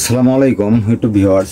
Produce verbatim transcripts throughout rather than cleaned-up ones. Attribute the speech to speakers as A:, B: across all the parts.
A: আসসালামু আলাইকুম YouTube viewers.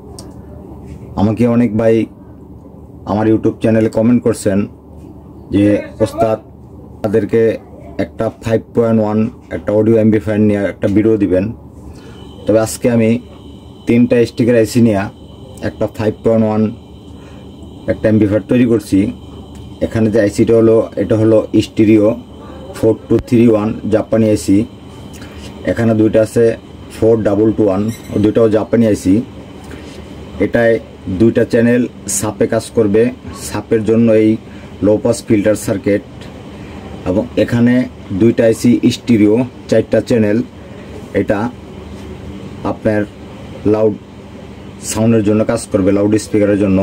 A: আমাকে অনেক ভাই আমার ইউটিউব চ্যানেলে কমেন্ট করছেন যে ওস্তাদ তাদেরকে একটা ফাইভ পয়েন্ট ওয়ান একটা অডিও এমপ্লিফায়ার নিয়ে একটা ভিডিও দিবেন। তবে আজকে আমি তিনটা স্টিকার আইসি নিয়ে একটা ফাইভ পয়েন্ট ওয়ান একটা এমপ্লিফায়ার তৈরি করছি। এখানে যে আইসিটা হলো এটা হলো stereo four two three one জাপানি আইসি। এখানে দুইটা আছে ফোর ডাবল টু ওয়ান, দুইটাও জাপানি আইসি। এটায় দুইটা চ্যানেল সাপে কাজ করবে, সাপের জন্য এই লো পাস ফিল্টার সার্কিট। এবং এখানে দুইটা আইসি স্টিরিও চারটা চ্যানেল, এটা আপনার লাউড সাউন্ডের জন্য কাজ করবে, লাউড স্পিকারের জন্য।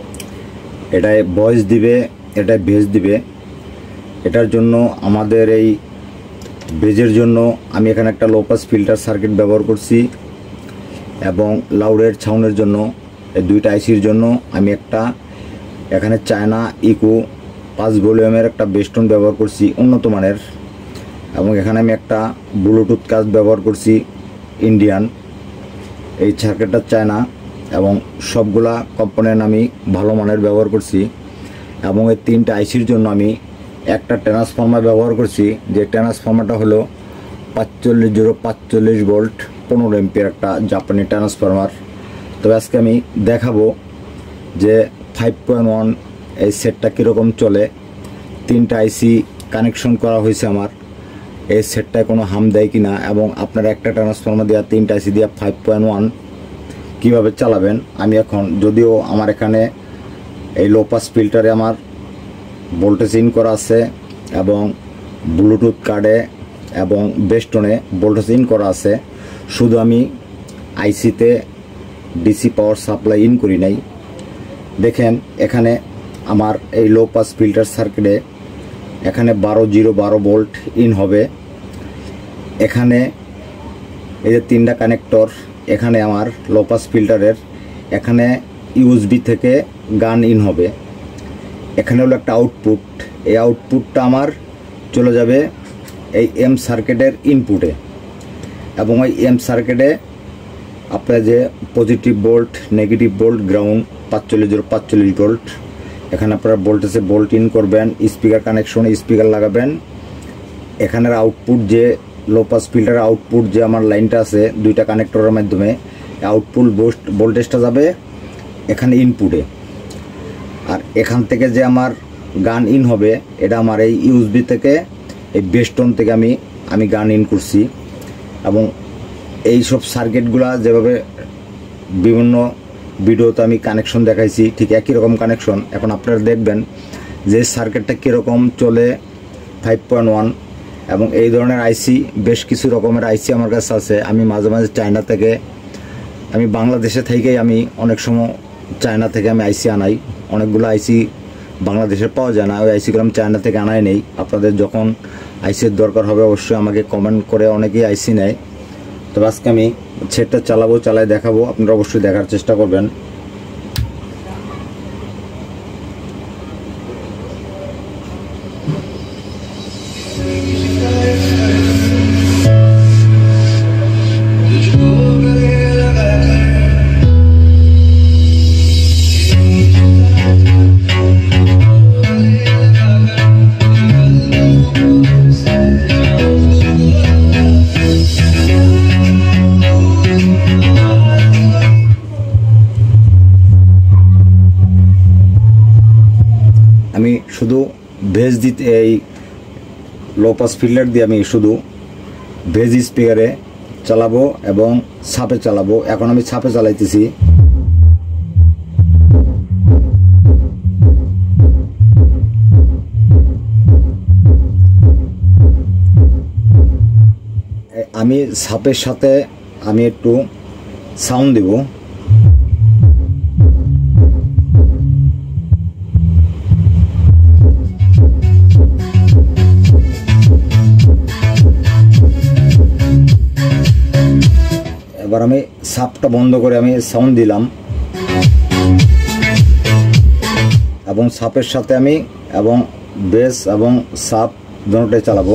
A: এটায় ভয়েস দিবে, এটায় বেস দিবে। এটার জন্য আমাদের এই বেজের জন্য আমি এখানে একটা লো পাস ফিল্টার সার্কিট ব্যবহার করছি, এবং লাউডের সাউন্ডের জন্য এই দুইটা আইসির জন্য আমি একটা এখানে চায়না ইকো পাঁচ ভলিউমের একটা বেস্টন ব্যবহার করছি উন্নত মানের। এবং এখানে আমি একটা ব্লুটুথ কাজ ব্যবহার করছি ইন্ডিয়ান। এই সার্কিটটা চায়না এবং সবগুলা কম্পোনেন্ট আমি ভালো মানের ব্যবহার করছি। এবং এই তিনটা আইসির জন্য আমি একটা ট্রান্সফর্মার ব্যবহার করছি, যে ট্রান্সফর্মারটা হলো পাঁচচল্লিশ জিরো পাঁচচল্লিশ ভোল্ট পনেরো এমপিয়ার একটা জাপানি ট্রান্সফর্মার। তবে আজকে আমি দেখাবো যে ফাইভ পয়েন্ট ওয়ান এই সেটটা কীরকম চলে। তিনটা আইসি কানেকশন করা হয়েছে আমার, এই সেটটায় কোনো হাম দেয় কি না, এবং আপনারা একটা ট্রান্সফর্মার দেওয়া তিনটা আইসি দেওয়া ফাইভ পয়েন্ট ওয়ান কীভাবে চালাবেন। আমি এখন যদিও আমার এখানে এই লো পাস ফিল্টারে আমার ভোল্টেজ ইন করা আছে, এবং ব্লুটুথ কার্ডে এবং বেস্টনে ভোল্টেজ ইন করা আছে, শুধু আমি আইসিতে ডিসি পাওয়ার সাপ্লাই ইন করি নাই। দেখেন এখানে আমার এই লো পাস ফিল্টার সার্কিটে এখানে বারো জিরো বারো ভোল্ট ইন হবে। এখানে এই যে তিনটা কানেক্টর, এখানে আমার লো পাস ফিল্টারের এখানে ইউএসবি থেকে গান ইন হবে। এখানে হলো একটা আউটপুট, এই আউটপুটটা আমার চলে যাবে এই এম সার্কিটের ইনপুটে। এবং ওই এম সার্কিটে আপনার যে positive volt, negative volt, ground পাঁচচল্লিশ জিরো পাঁচচল্লিশ ভোল্ট, এখানে আপনারা ভোল্টেজে ভোল্ট ইন করবেন, স্পিকার কানেকশনে স্পিকার লাগাবেন। এখানের আউটপুট যে লো পাস ফিল্টারের আউটপুট যে আমার লাইনটা আছে দুইটা কানেক্টরের মাধ্যমে, আউটপুট বুস্ট ভোল্টেজটা যাবে এখানে ইনপুটে। আর এখান থেকে যে আমার গান ইন হবে এটা আমার এই ইউএসবি থেকে এই বেস্টন থেকে আমি আমি গান ইন করছি। এবং এই সব সার্কিটগুলা যেভাবে বিভিন্ন ভিডিওতে আমি কানেকশন দেখাইছি ঠিক একই রকম কানেকশন। এখন আপনারা দেখবেন যে সার্কিটটা কীরকম চলে ফাইভ পয়েন্ট ওয়ান। এবং এই ধরনের আইসি বেশ কিছু রকমের আইসি আমার কাছে আছে। আমি মাঝে মাঝে চায়না থেকে, আমি বাংলাদেশে থেকেই আমি অনেক সময় চায়না থেকে আমি আইসি আনাই। অনেকগুলো আইসি বাংলাদেশে পাওয়া যায় না, ওই আইসিগুলো আমি চায়না থেকে আনাই নেই। আপনাদের যখন আইসির দরকার হবে অবশ্যই আমাকে কমেন্ট করে অনেকেই আইসি নেয়। তবে আজকে আমি সেটটা চালাবো, চালাই দেখাবো, আপনারা অবশ্যই দেখার চেষ্টা করবেন। আমি শুধু ভেজ দিতে এই লো পাস ফিল্টার দিয়ে আমি শুধু ভেজ স্পিকারে চালাবো এবং ছাপে চালাবো। এখন আমি ছাপে চালাইতেছি। আমি ছাপের সাথে আমি একটু সাউন্ড দেব। এবার আমি সাপটা বন্ধ করে আমি সাউন্ড দিলাম, এবং সাপের সাথে আমি এবং বেস এবং সাপ দুটোটাই চালাবো।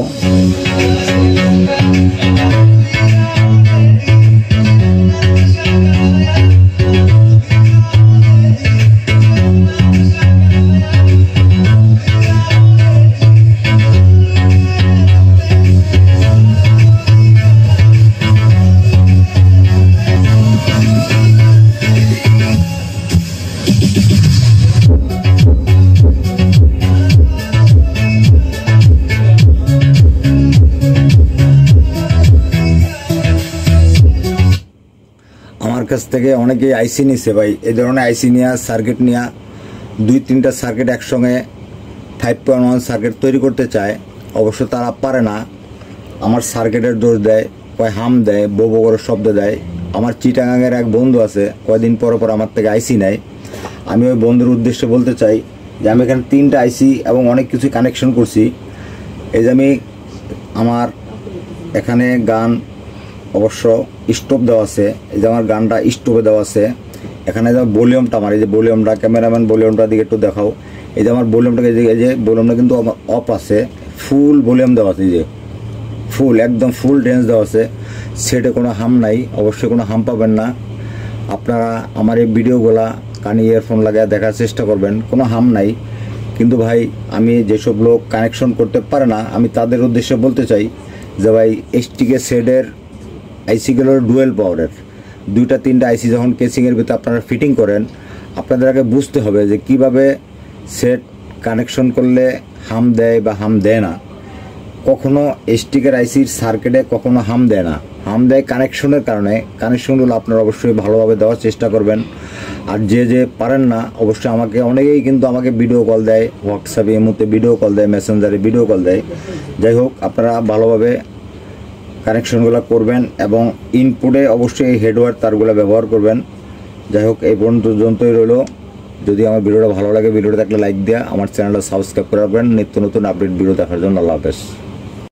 A: কাছ থেকে অনেকেই আইসি নিছে ভাই, এই ধরনের আইসি নিয়ে সার্কিট নিয়ে দুই তিনটা সার্কিট একসঙ্গে ফাইভ পয়েন্ট ওয়ান সার্কিট তৈরি করতে চায়। অবশ্য তারা পারে না, আমার সার্কিটের দোষ দেয়, কয় হাম দেয়, বো করে শব্দ দেয়। আমার চিটাগাঙের এক বন্ধু আছে, কয়দিন পর পর আমার থেকে আইসি নেয়। আমি ওই বন্ধুর উদ্দেশ্যে বলতে চাই যে আমি এখানে তিনটা আইসি এবং অনেক কিছু কানেকশন করছি। এই যে আমি আমার এখানে গান অবশ্য স্টোভ দেওয়া আছে, এই যে আমার গানটা স্টোভে দেওয়া আছে। এখানে যে ভলিউমটা, আমার এই যে ভলিউমটা, ক্যামেরাম্যান ভলিউমটার দিকে একটু দেখাও। এই যে আমার ভলিউমটাকে, এই যে ভলিউমটা কিন্তু আমার অফ আছে, ফুল ভলিউম দেওয়া আছে, এই যে ফুল একদম ফুল রেঞ্জ দেওয়া আছে। সেটে কোনো হাম নাই, অবশ্যই কোনো হাম পাবেন না। আপনারা আমার এই ভিডিওগুলা কানে ইয়ারফোন লাগায় দেখার চেষ্টা করবেন, কোনো হাম নাই। কিন্তু ভাই আমি যেসব লোক কানেকশন করতে পারে না, আমি তাদের উদ্দেশ্যে বলতে চাই যে ভাই এসটিকে সেটের আইসিগুলো ডুয়েল পাওয়ারের, দুইটা তিনটা আইসি যখন কেসিংয়ের ভিতরে আপনারা ফিটিং করেন, আপনাদের আগে বুঝতে হবে যে কিভাবে সেট কানেকশন করলে হাম দেয় বা হাম দেয় না। কখনো এসটিকের আইসির সার্কিটে কখনো হাম দেয় না, হাম দেয় কানেকশনের কারণে। কানেকশনগুলো আপনারা অবশ্যই ভালোভাবে দেওয়ার চেষ্টা করবেন। আর যে যে পারেন না, অবশ্যই আমাকে অনেকেই কিন্তু আমাকে ভিডিও কল দেয়, হোয়াটসঅ্যাপে এই মুহূর্তে ভিডিও কল দেয়, মেসেঞ্জারে ভিডিও কল দেয়। যাই হোক, আপনারা ভালোভাবে কানেকশনগুলো করবেন এবং ইনপুটে অবশ্যই এই হেডওয়ার তারগুলো ব্যবহার করবেন। যাই হোক, এই পর্যন্তই রইল। যদি আমার ভিডিওটা ভালো লাগে, ভিডিওটা দেখলে লাইক দেওয়া, আমার চ্যানেলটা সাবস্ক্রাইব করে রাখবেন নিত্য নতুন আপডেট ভিডিও দেখার জন্য। আল্লাহ হাফেজ।